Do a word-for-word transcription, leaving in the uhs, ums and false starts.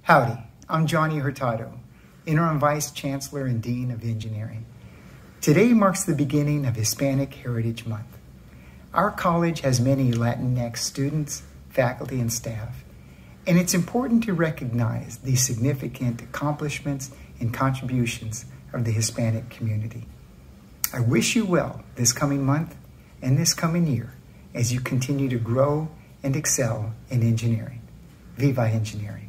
Howdy, I'm Johnny Hurtado, Interim Vice Chancellor and Dean of Engineering. Today marks the beginning of Hispanic Heritage Month. Our college has many Latinx students, faculty, and staff, and it's important to recognize the significant accomplishments and contributions of the Hispanic community. I wish you well this coming month and this coming year as you continue to grow and excel in engineering. Viva Engineering.